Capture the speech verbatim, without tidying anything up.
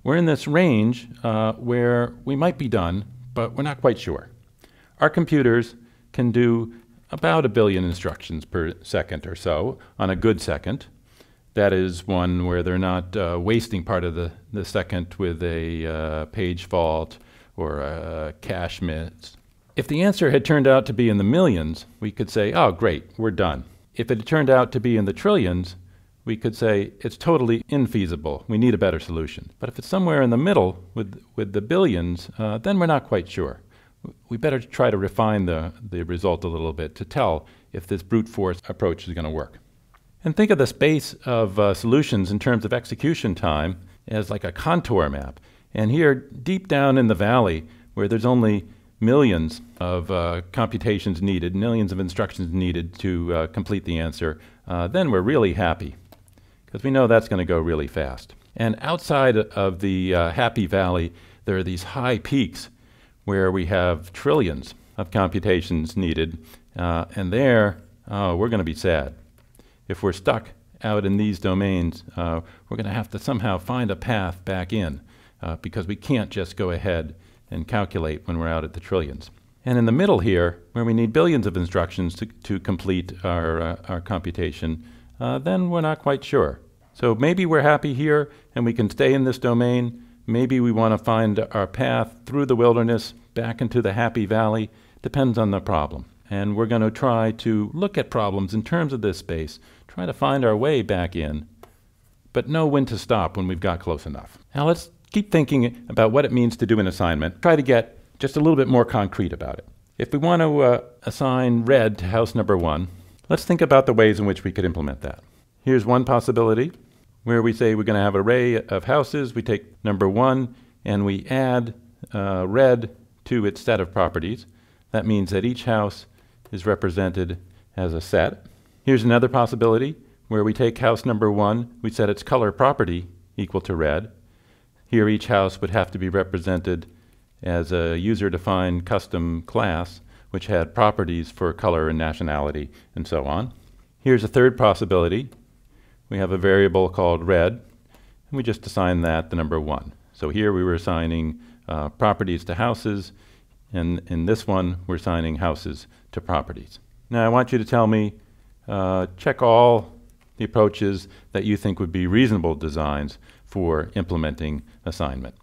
We're in this range uh, where we might be done, but we're not quite sure. Our computers can do about a billion instructions per second or so on a good second. That is one where they're not uh, wasting part of the, the second with a uh, page fault or a cache miss. If the answer had turned out to be in the millions, we could say, oh, great, we're done. If it had turned out to be in the trillions, we could say it's totally infeasible. We need a better solution. But if it's somewhere in the middle with, with the billions, uh, then we're not quite sure. We better try to refine the, the result a little bit to tell if this brute force approach is going to work. And think of the space of uh, solutions in terms of execution time as like a contour map. And here, deep down in the valley, where there's only millions of uh, computations needed, millions of instructions needed to uh, complete the answer, uh, then we're really happy, because we know that's going to go really fast. And outside of the uh, happy valley, there are these high peaks where we have trillions of computations needed, uh, and there, oh, we're going to be sad. If we're stuck out in these domains, uh, we're going to have to somehow find a path back in, uh, because we can't just go ahead and calculate when we're out at the trillions. And in the middle here, where we need billions of instructions to, to complete our, uh, our computation, uh, then we're not quite sure. So maybe we're happy here and we can stay in this domain. Maybe we want to find our path through the wilderness back into the happy valley. Depends on the problem. And we're going to try to look at problems in terms of this space, try to find our way back in, but know when to stop when we've got close enough. Now let's keep thinking about what it means to do an assignment. Try to get just a little bit more concrete about it. If we want to uh, assign red to house number one, let's think about the ways in which we could implement that. Here's one possibility where we say we're going to have an array of houses. We take number one and we add uh, red to its set of properties. That means that each house is represented as a set. Here's another possibility where we take house number one, we set its color property equal to red. Here each house would have to be represented as a user-defined custom class which had properties for color and nationality and so on. Here's a third possibility. We have a variable called red, and we just assign that the number one. So here we were assigning uh, properties to houses, and in this one we're assigning houses to properties. Now I want you to tell me, uh, check all the approaches that you think would be reasonable designs for implementing assignment.